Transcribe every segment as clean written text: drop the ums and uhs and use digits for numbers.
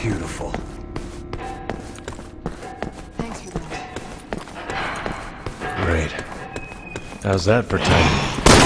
beautiful. Thanks for that. Great. How's that for timing?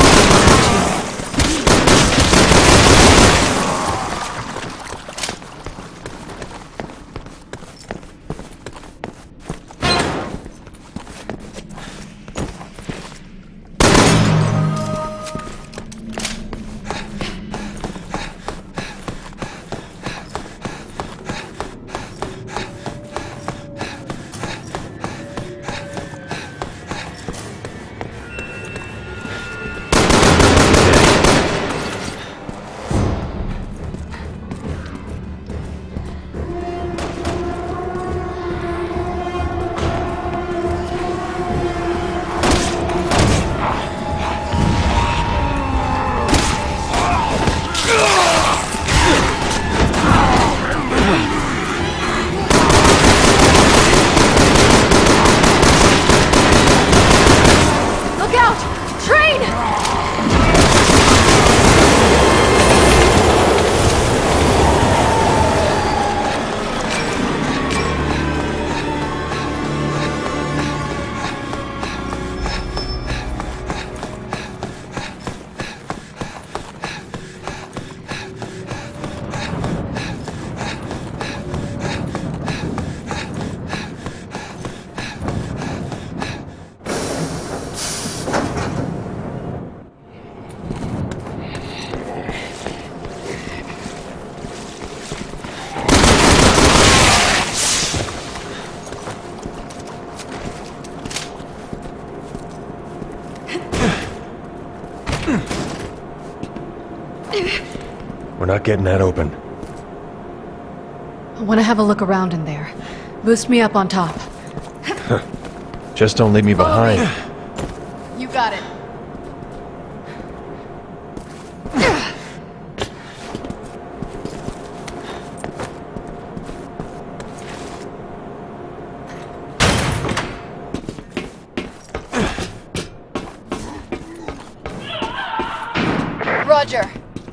We're not getting that open. I want to have a look around in there. Boost me up on top. Just don't leave me behind. You got it. Roger.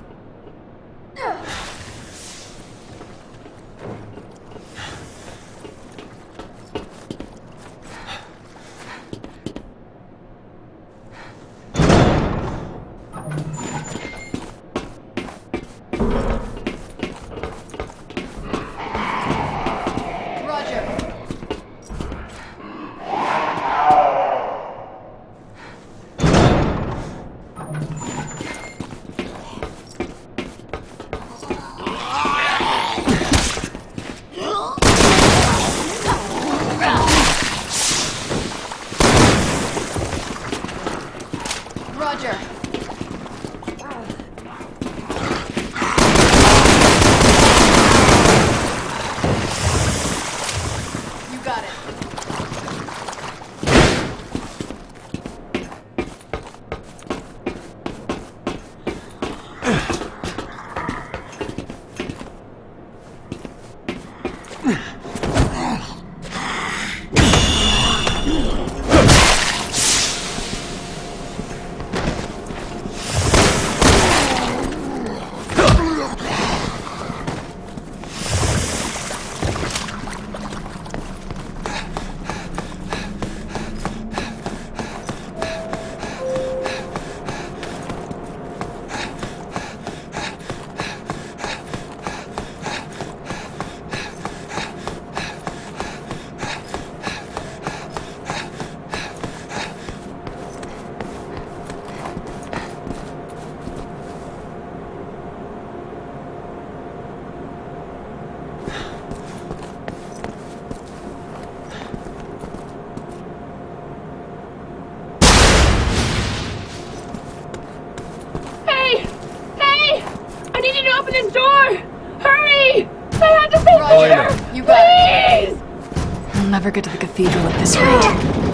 Never get to the cathedral at this rate.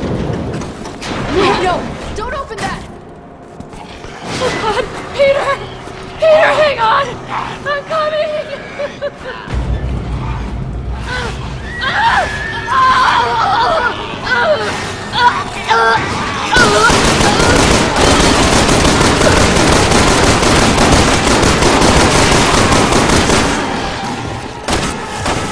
Wait, no! Don't open that! Oh God! Peter! Peter, hang on! I'm coming!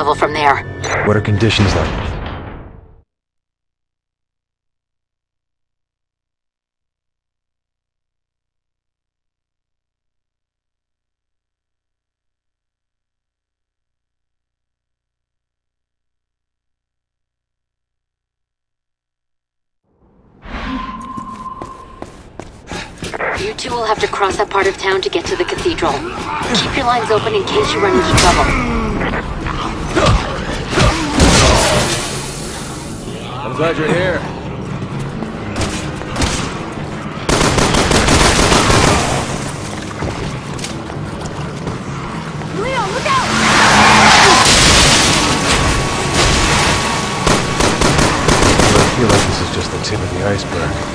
level from there. What are conditions like? You two will have to cross that part of town to get to the cathedral. Keep your lines open in case you run into trouble. I'm glad you're here. Leo, look out! I feel like this is just the tip of the iceberg.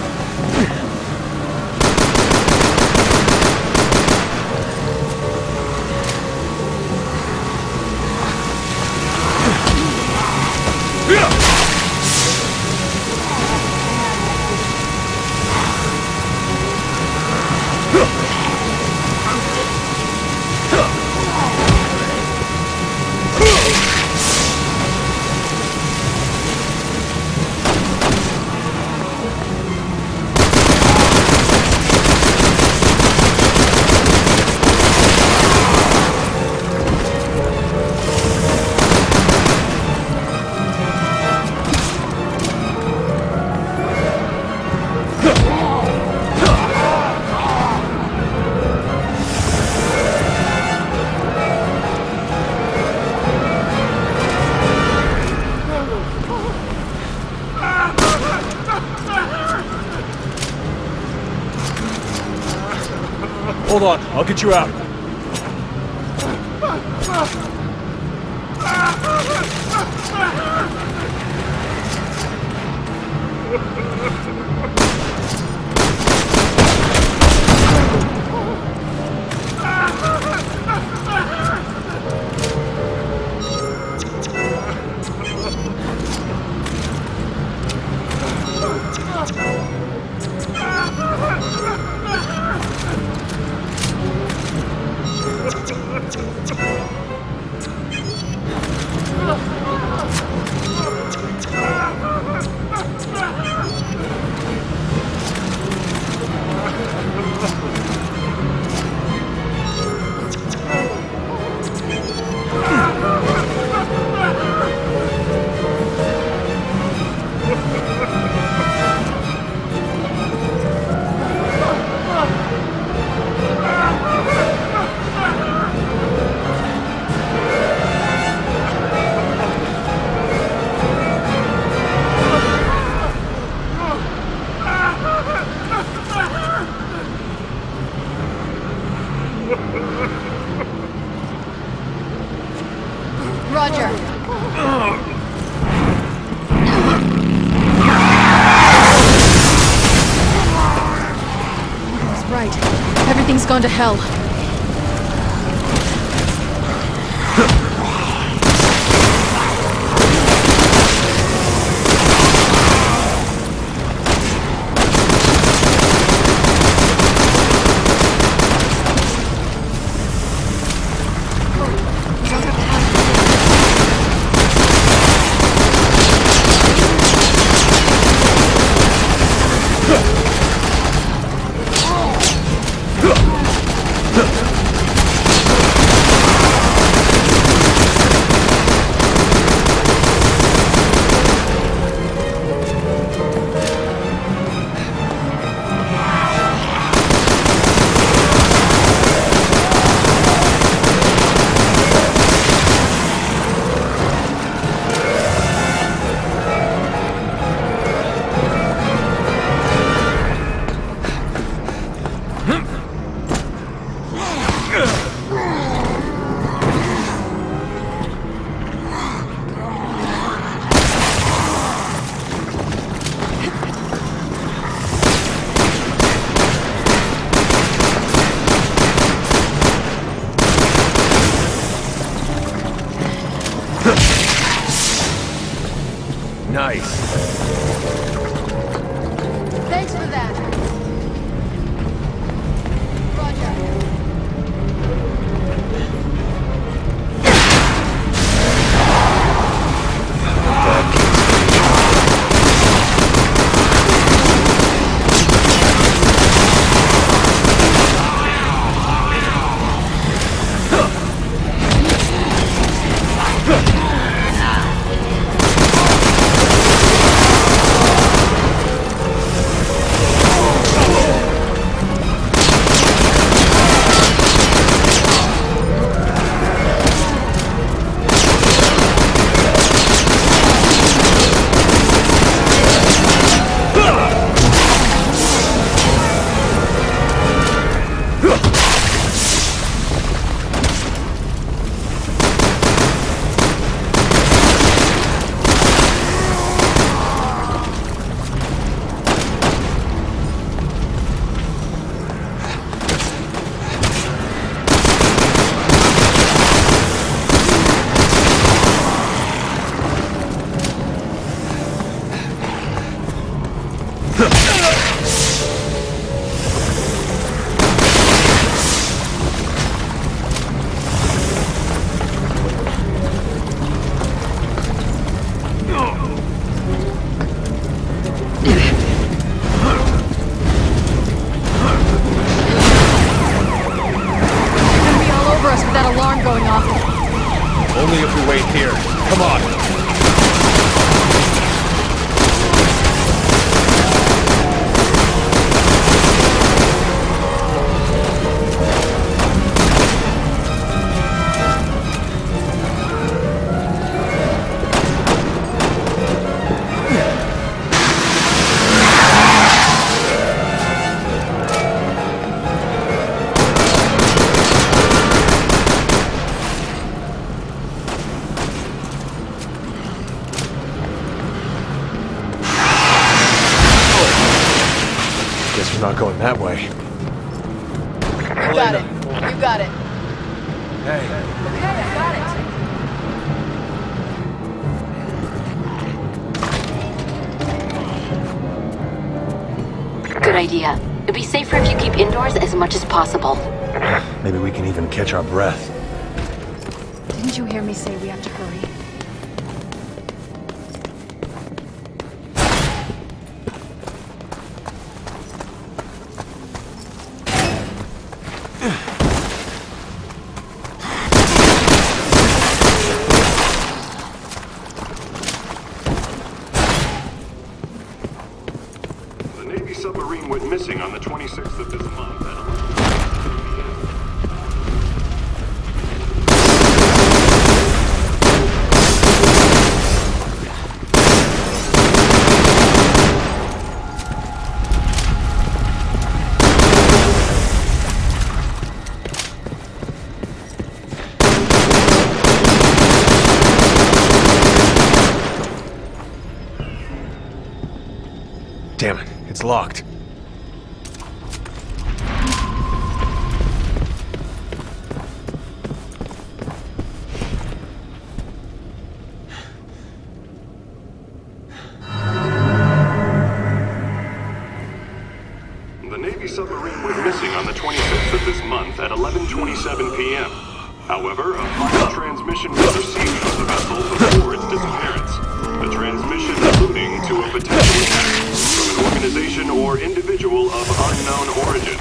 Hold on, I'll get you out. Roger. That's right. Everything's gone to hell. Only if we wait here. Come on. Guess we're not going that way. You got it. You got it. Hey. Okay, I got Good idea. It'd be safer if you keep indoors as much as possible. Maybe we can even catch our breath. Didn't you hear me say we have to hurry? Submarine went missing on the 26th of this month at 11 Damn it, it's locked. The Navy submarine went missing on the 26th of this month at 11:27 p.m. However, a final transmission was received from the vessel before its disappearance. The transmission alluding to a potential attack from an organization or individual of unknown origin.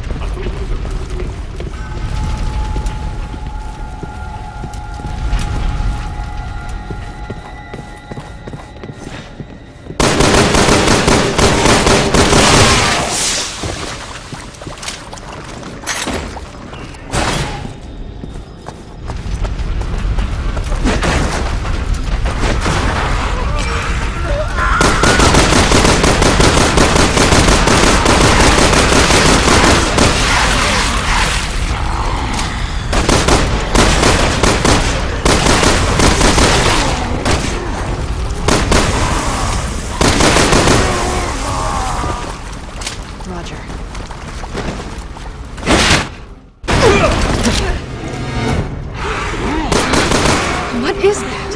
What is that?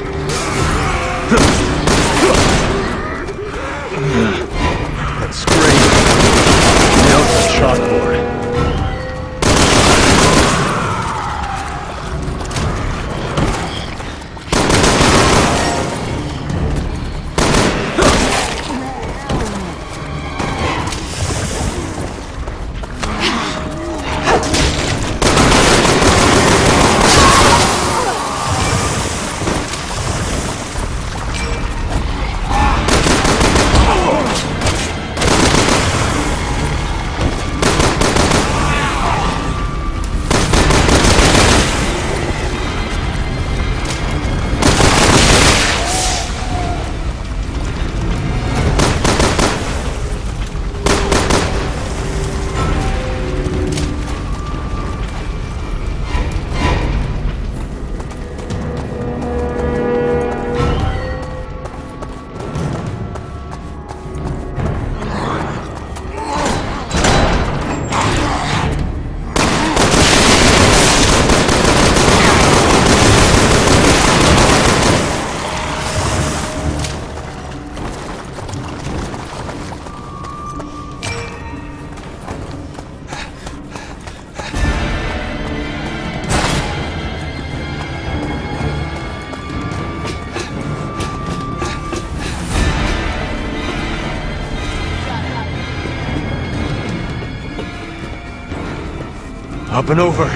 That's great. Now it's a chalkboard. Up and over.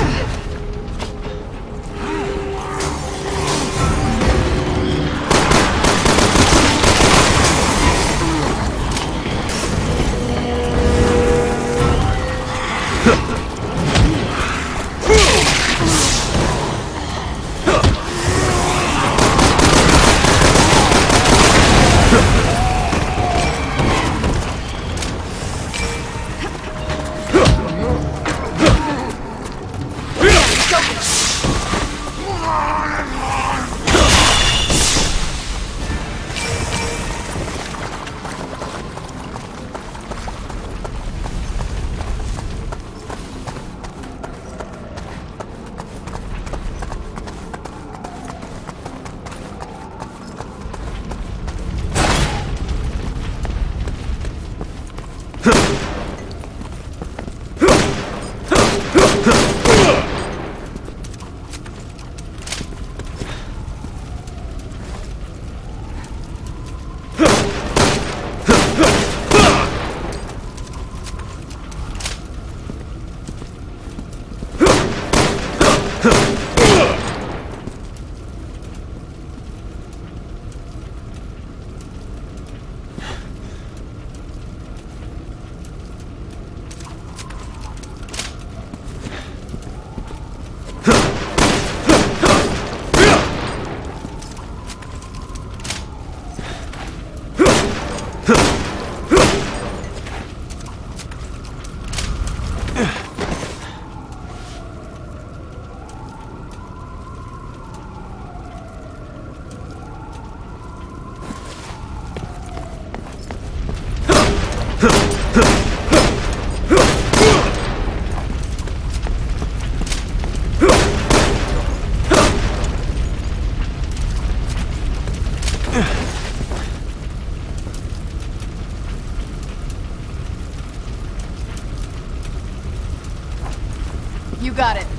You got it.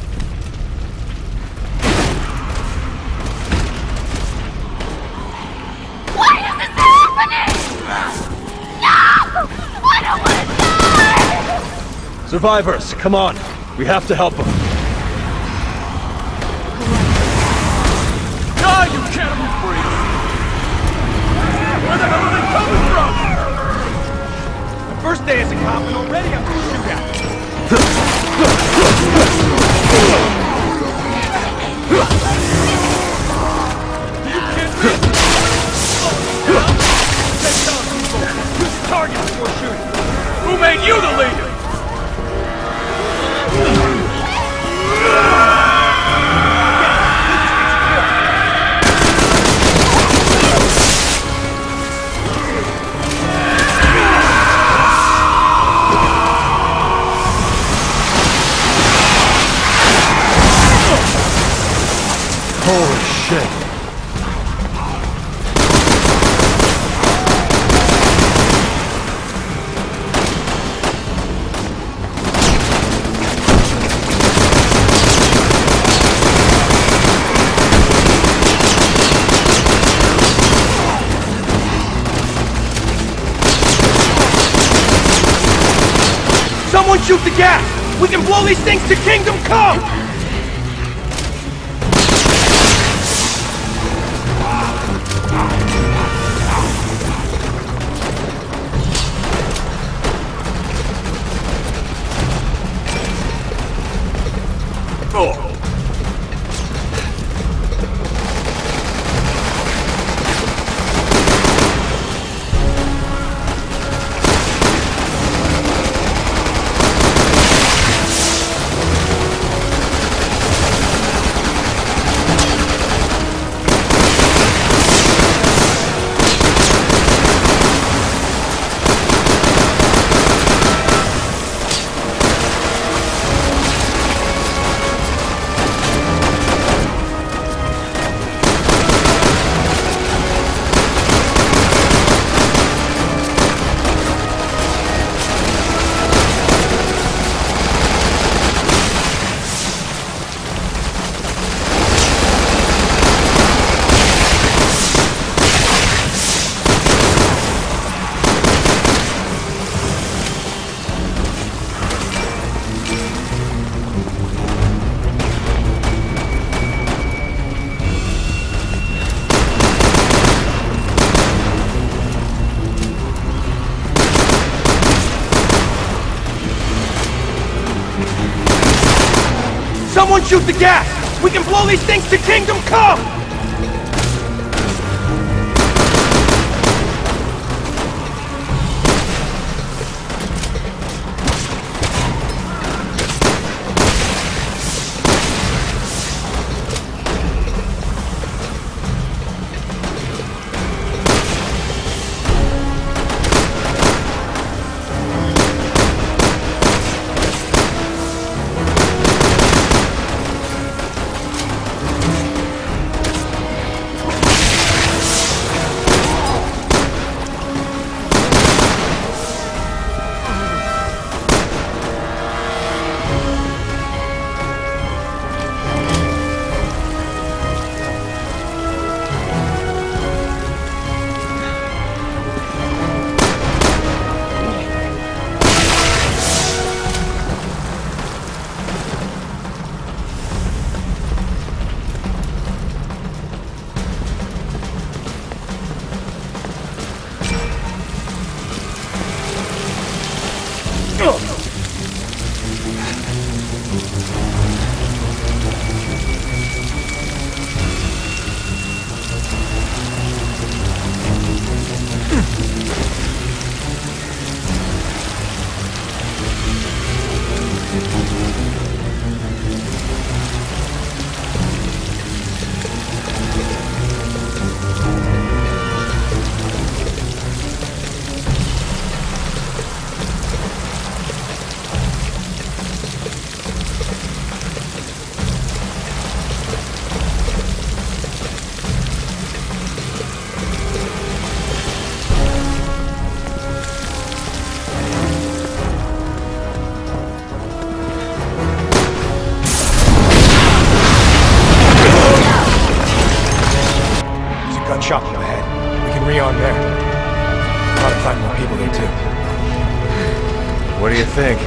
Why is this happening? No! I don't want to die! Survivors, come on. We have to help them. Die, you cannibal freak! Where the hell are they coming from? My first day as a cop and already I'm gonna shoot at them. Target before shooting. Who made you the leader? Holy shit. Someone shoot the gas! We can blow these things to Kingdom Come! Someone shoot the gas! We can blow these things to Kingdom Come! Shop up ahead. We can rearm there. Gotta find more people there too. What do you think?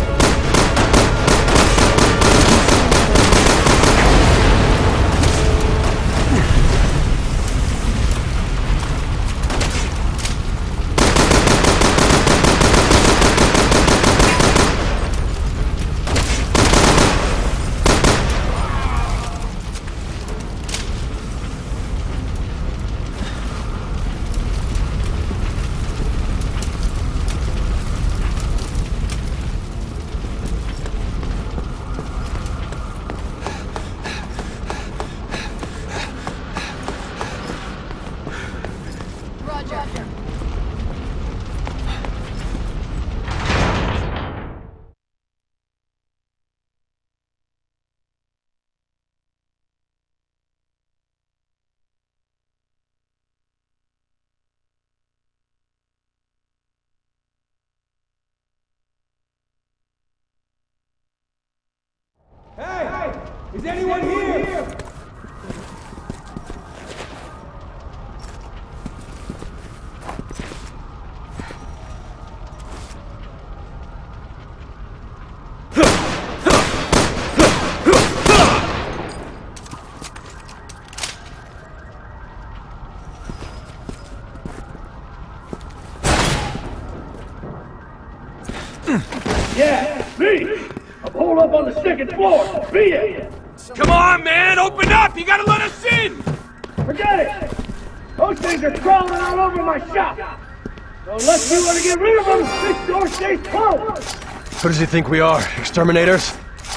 Hey! Is anyone here? Yeah, me! I'm holed up on the second floor! Be it! Come on, man! Open up! You gotta let us in! Forget it! Those things are crawling all over my shop! So unless you want to get rid of them, this door stays closed! Who does he think we are? Exterminators?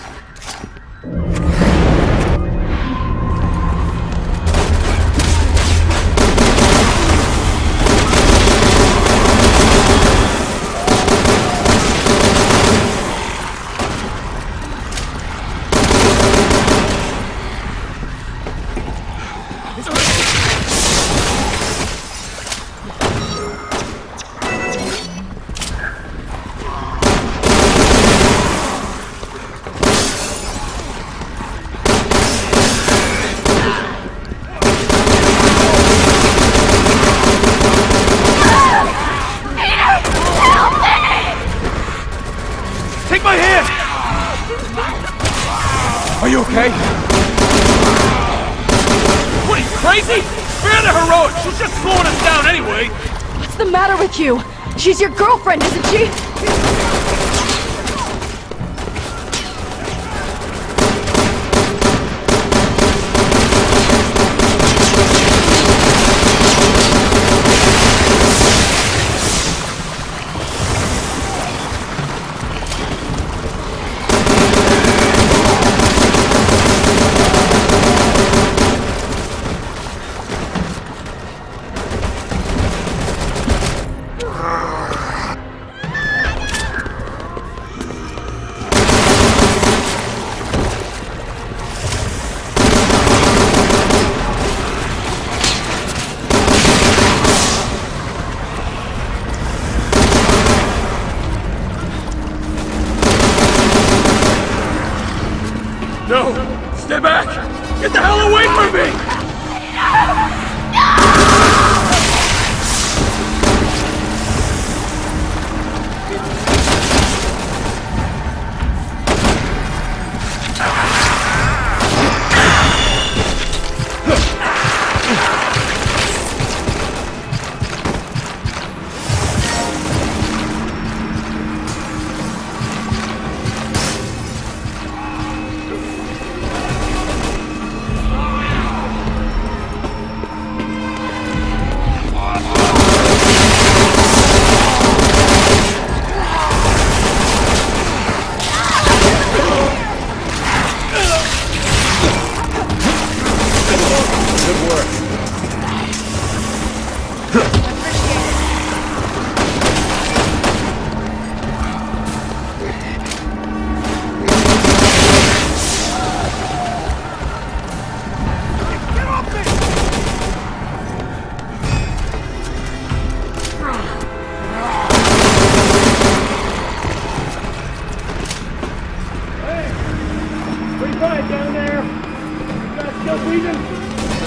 Are you okay? What, are you crazy? Spare the heroics! She's just slowing us down anyway! What's the matter with you? She's your girlfriend, isn't she?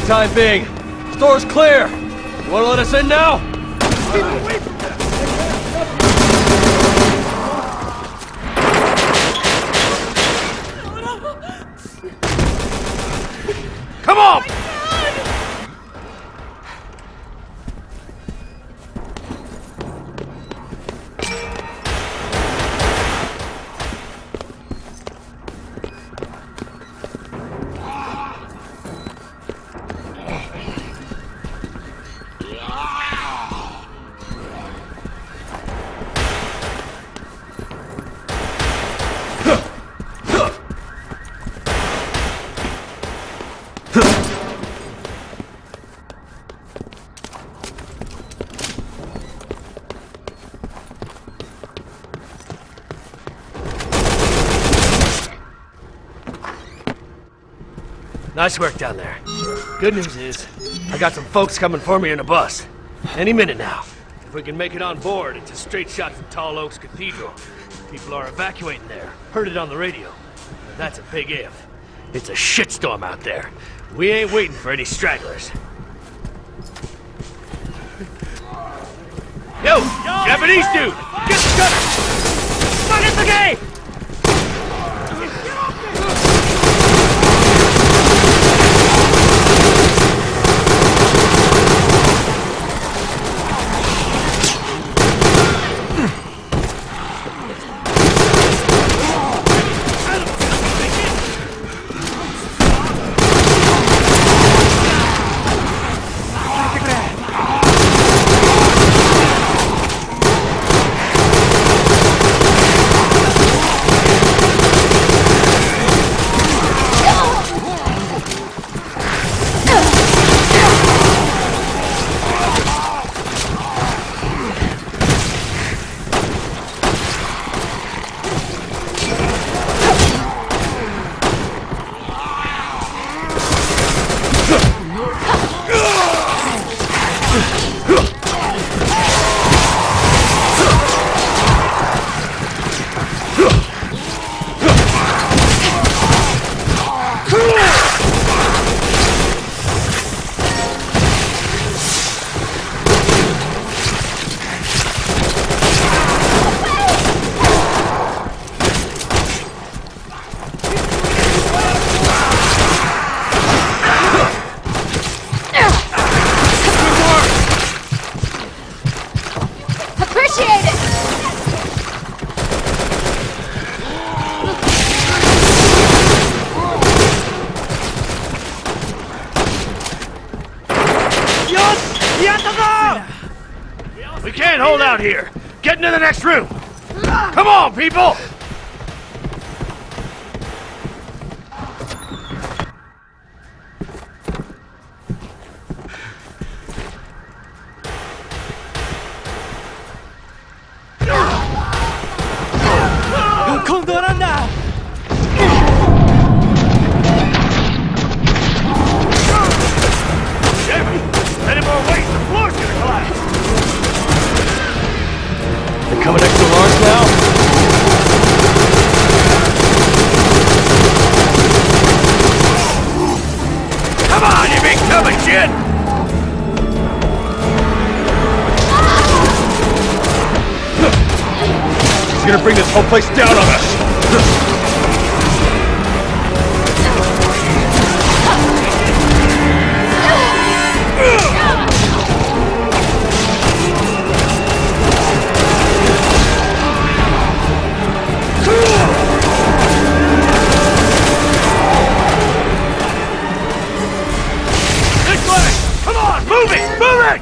time being. Store's clear. You wanna let us in now? Come on! Nice work down there. Good news is, I got some folks coming for me in a bus. Any minute now. If we can make it on board, it's a straight shot from Tall Oaks Cathedral. People are evacuating there. Heard it on the radio. But that's a big if. It's a shitstorm out there. We ain't waiting for any stragglers. Yo! Japanese dude! Get the gunner! Fuck it, the gate! We can't hold out here! Get into the next room! Come on, people! Any more weight, the floor's gonna collapse! They're coming extra large now? Come on, you big tub of shit! He's gonna bring this whole place down on us! Move it! Move it!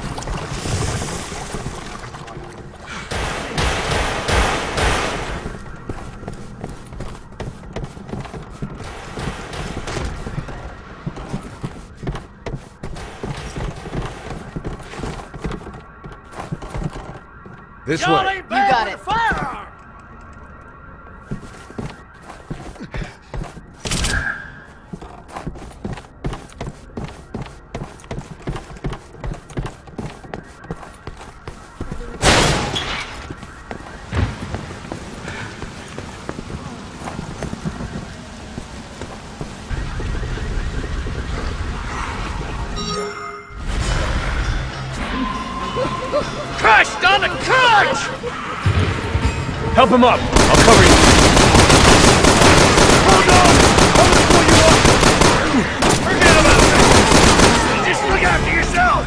This way. You got it. Help him up. I'll cover you. Hold on! I'm gonna pull you up! Forget about it! Just look after yourself!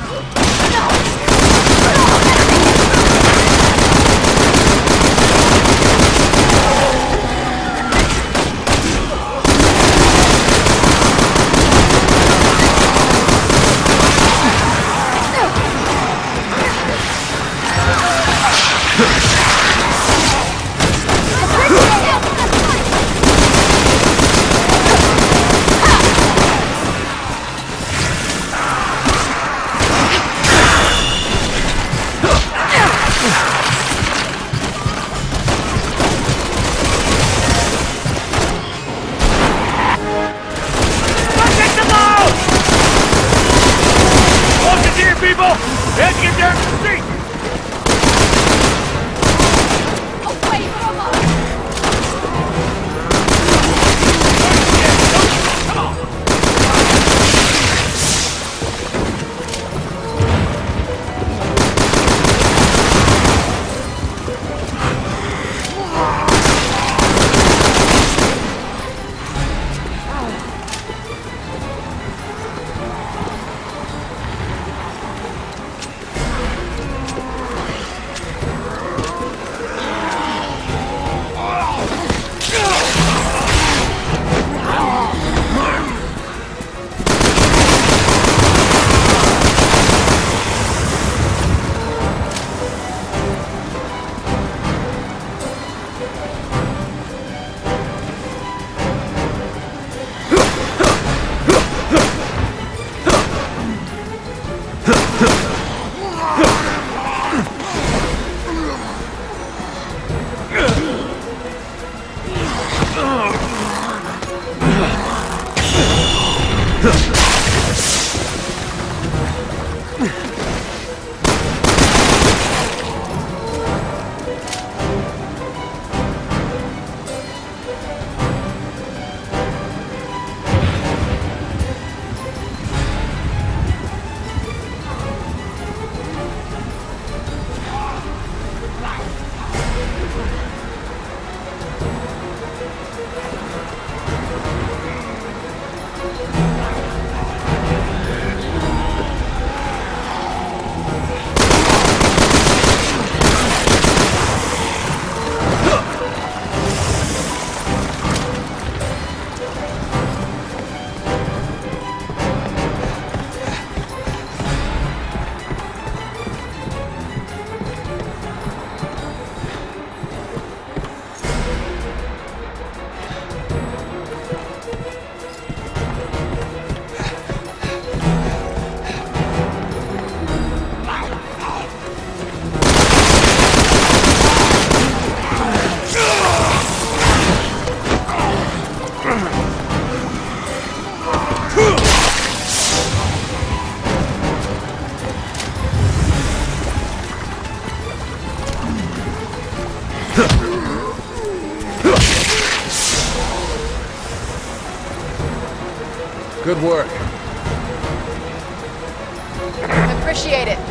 Good work. Appreciate it.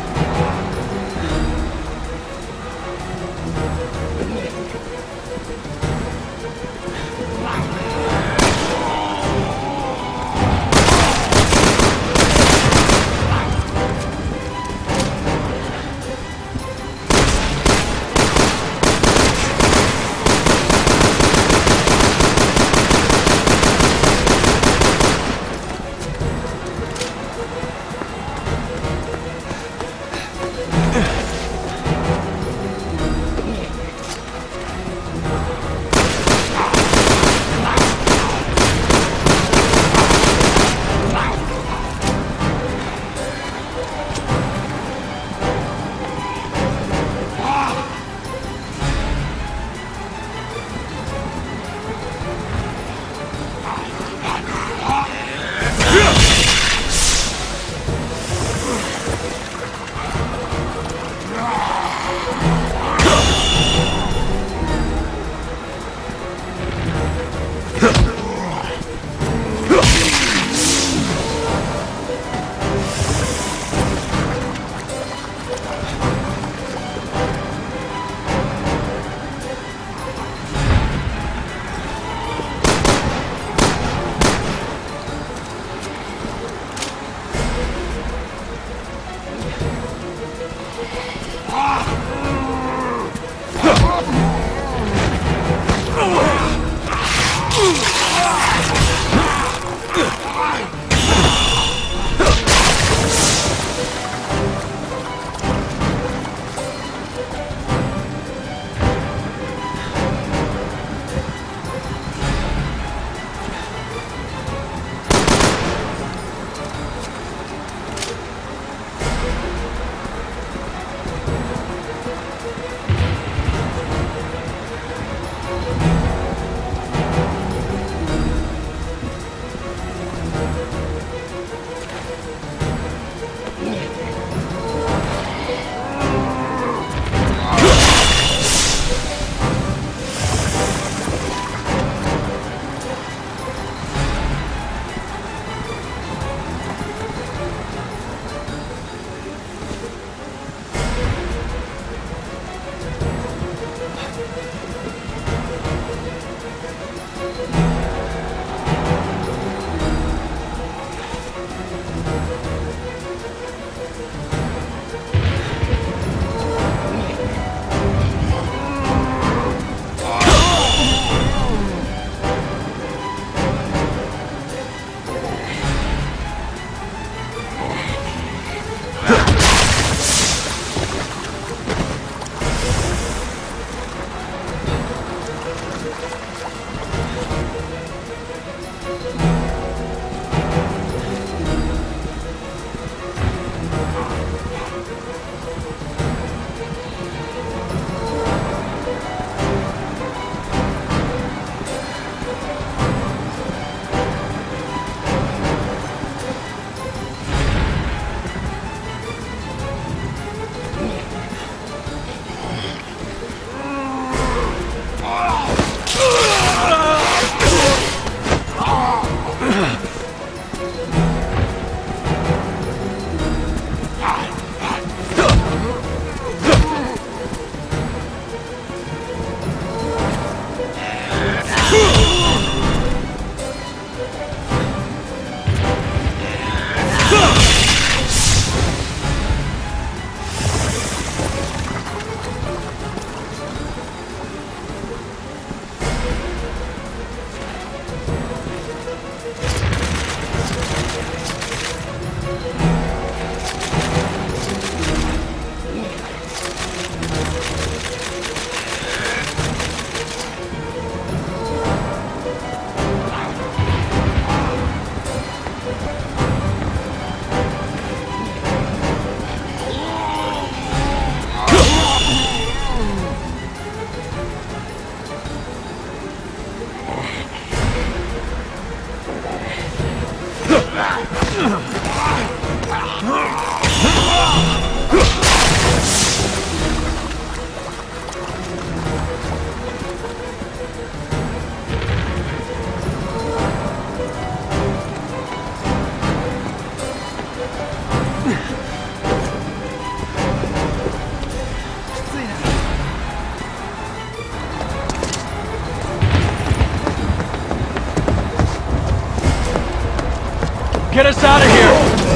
Get us out of here!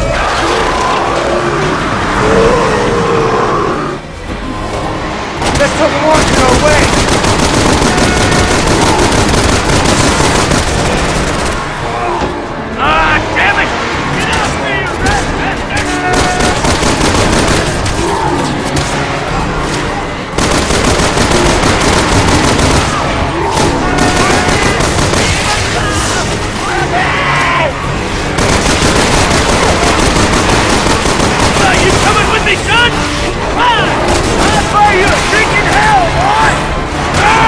Let's take a walk in our way! Ah, damn it! Get off me, you rat bastard! You coming with me, son? Ah! I'll buy you a freaking hell, boy! Ah!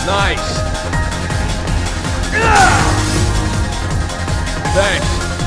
Nice. Thanks.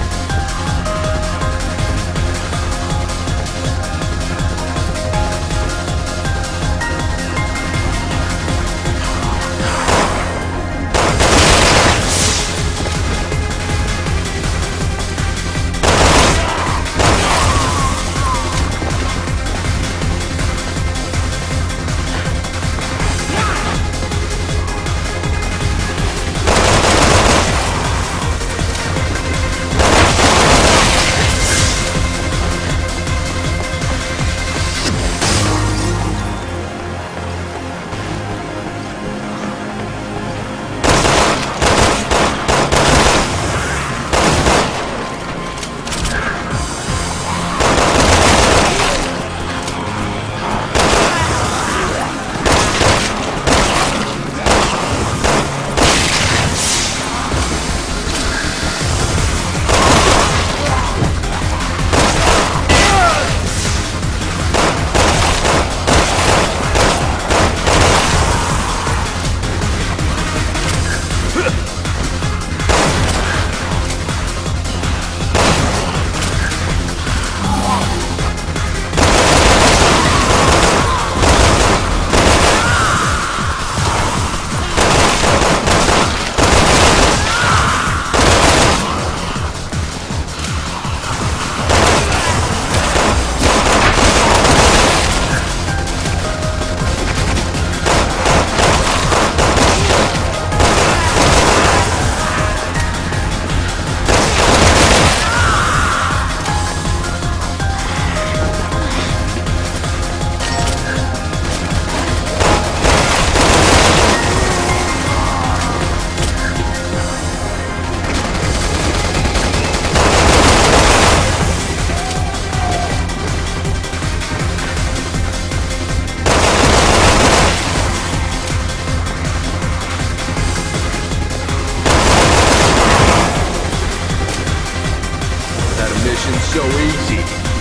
So easy.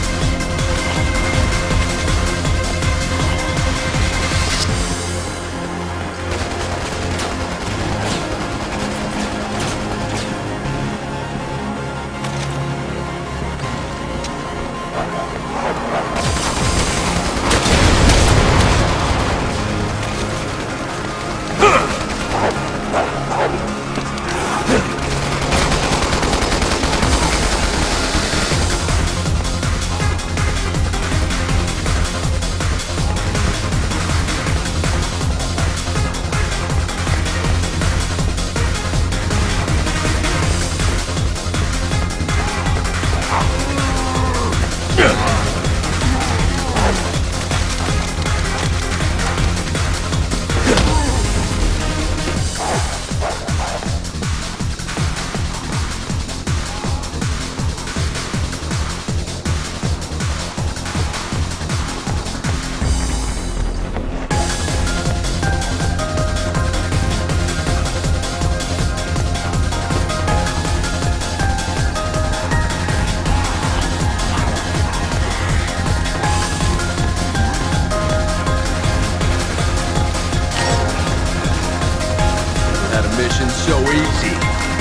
Mission so easy.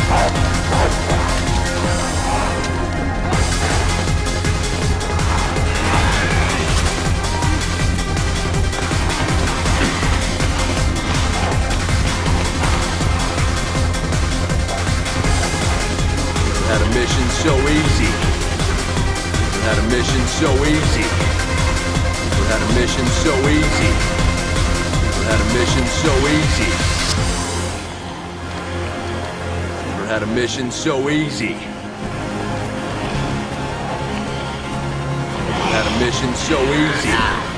Had a mission so easy. Had a mission so easy. Had a mission so easy. Had a mission so easy. Had a mission so easy. Had a mission so easy.